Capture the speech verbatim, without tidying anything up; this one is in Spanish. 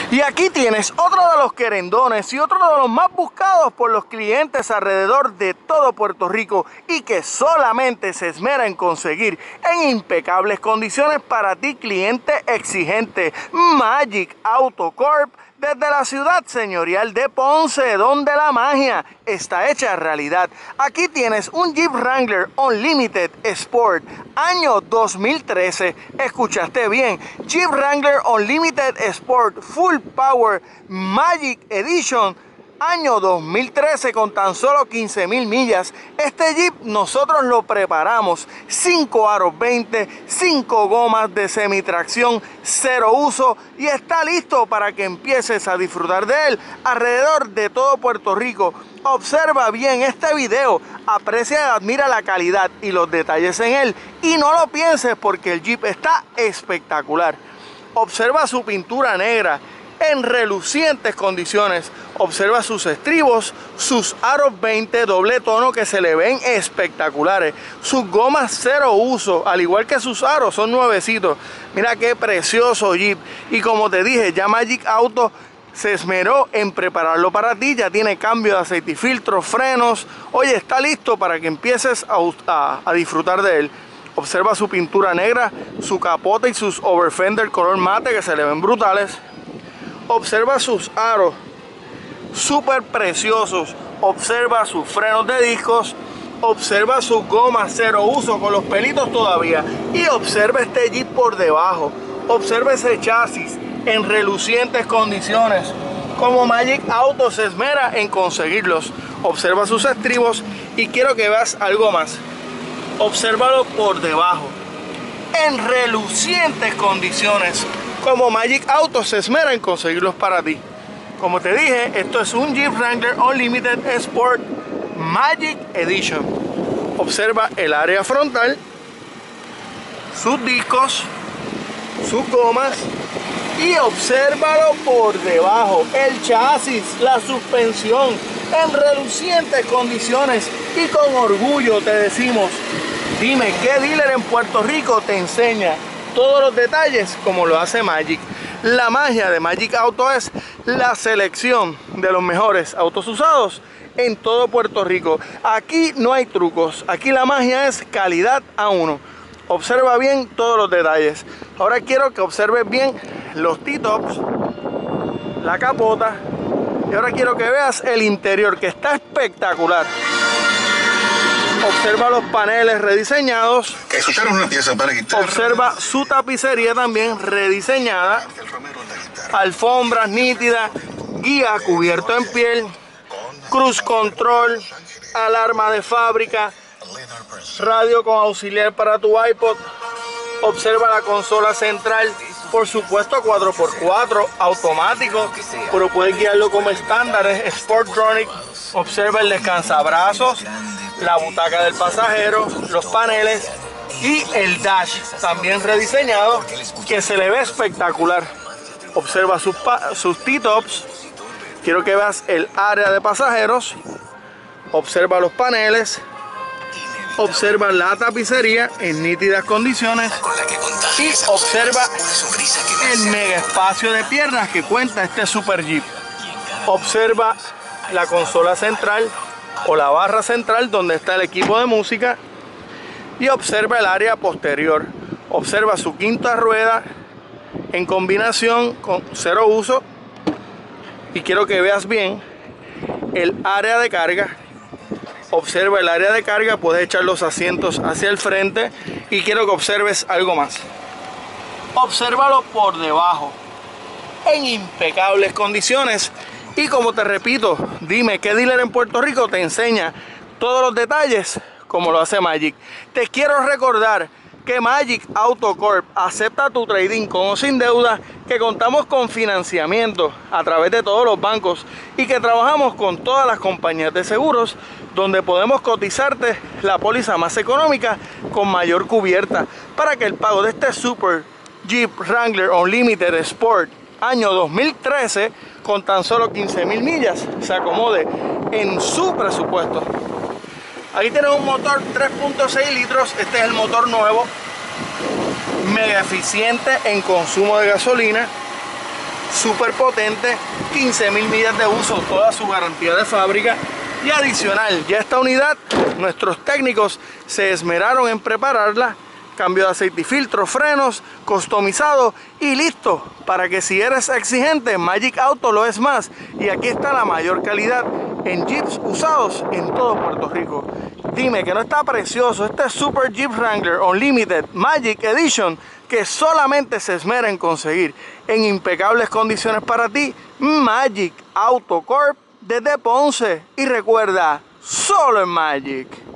Y aquí tienes otro de los querendones y otro de los más buscados por los clientes alrededor de todo Puerto Rico y que solamente se esmera en conseguir en impecables condiciones para ti, cliente exigente. Magic Auto Corp, desde la ciudad señorial de Ponce, donde la magia está hecha realidad. Aquí tienes un Jeep Wrangler Unlimited Sport, año dos mil trece. Escuchaste bien, Jeep Wrangler Unlimited Sport Full Power Magic Edition, año dos mil trece, con tan solo quince mil millas. Este Jeep nosotros lo preparamos, cinco aros veinte, cinco gomas de semitracción, cero uso, y está listo para que empieces a disfrutar de él alrededor de todo Puerto Rico. Observa bien este video, aprecia y admira la calidad y los detalles en él, y no lo pienses porque el Jeep está espectacular. Observa su pintura negra en relucientes condiciones. Observa sus estribos, sus aros veinte doble tono que se le ven espectaculares, sus gomas cero uso, al igual que sus aros son nuevecitos. Mira qué precioso Jeep. Y como te dije, ya Magic Auto se esmeró en prepararlo para ti. Ya tiene cambio de aceite y filtro, frenos. Oye, está listo para que empieces a, a, a disfrutar de él. Observa su pintura negra, su capota y sus overfender color mate que se le ven brutales. Observa sus aros, súper preciosos. Observa sus frenos de discos. Observa sus gomas cero uso con los pelitos todavía. Y observa este Jeep por debajo. Observa ese chasis en relucientes condiciones, como Magic Auto se esmera en conseguirlos. Observa sus estribos y quiero que veas algo más. Obsérvalo por debajo, en relucientes condiciones, como Magic Auto se esmera en conseguirlos para ti. Como te dije, esto es un Jeep Wrangler Unlimited Sport Magic Edition. Observa el área frontal, sus discos, sus gomas, y obsérvalo por debajo, el chasis, la suspensión en relucientes condiciones. Y con orgullo te decimos, dime qué dealer en Puerto Rico te enseña todos los detalles como lo hace Magic. La magia de Magic Auto es la selección de los mejores autos usados en todo Puerto Rico. Aquí no hay trucos, aquí la magia es calidad a uno. Observa bien todos los detalles. Ahora quiero que observes bien los T-tops, la capota, y ahora quiero que veas el interior, que está espectacular. Observa los paneles rediseñados. Una pieza para guitarra. Observa su tapicería también rediseñada. Alfombras nítidas, guía cubierto en piel, cruise control, alarma de fábrica, radio con auxiliar para tu iPod. Observa la consola central, por supuesto cuatro por cuatro automático, pero puedes guiarlo como estándar, es Sportronic. Observa el descansabrazos, la butaca del pasajero, los paneles y el dash también rediseñado, que se le ve espectacular. Observa sus, sus T-tops. Quiero que veas el área de pasajeros. Observa los paneles. Observa la tapicería en nítidas condiciones. Y observa el mega espacio de piernas que cuenta este Super Jeep. Observa la consola central o la barra central donde está el equipo de música. Y observa el área posterior. Observa su quinta rueda en combinación con cero uso. Y quiero que veas bien el área de carga. Observa el área de carga, puedes echar los asientos hacia el frente. Y quiero que observes algo más. Obsérvalo por debajo, en impecables condiciones. Y como te repito, dime qué dealer en Puerto Rico te enseña todos los detalles como lo hace Magic. Te quiero recordar que Magic Auto Corp acepta tu trading con o sin deuda, que contamos con financiamiento a través de todos los bancos y que trabajamos con todas las compañías de seguros, donde podemos cotizarte la póliza más económica con mayor cubierta para que el pago de este Super Jeep Wrangler Unlimited Sport año dos mil trece con tan solo quince mil millas se acomode en su presupuesto. Aquí tenemos un motor tres punto seis litros. Este es el motor nuevo, mega eficiente en consumo de gasolina, súper potente, quince mil millas de uso, toda su garantía de fábrica. Y adicional, ya esta unidad, nuestros técnicos se esmeraron en prepararla, cambio de aceite y filtro, frenos, customizado y listo para que si eres exigente, Magic Auto lo es más. Y aquí está la mayor calidad en Jeeps usados en todo Puerto Rico. Dime que no está precioso este Super Jeep Wrangler Unlimited Magic Edition que solamente se esmera en conseguir en impecables condiciones para ti. Magic Auto Corp desde Ponce. Y recuerda, solo en Magic.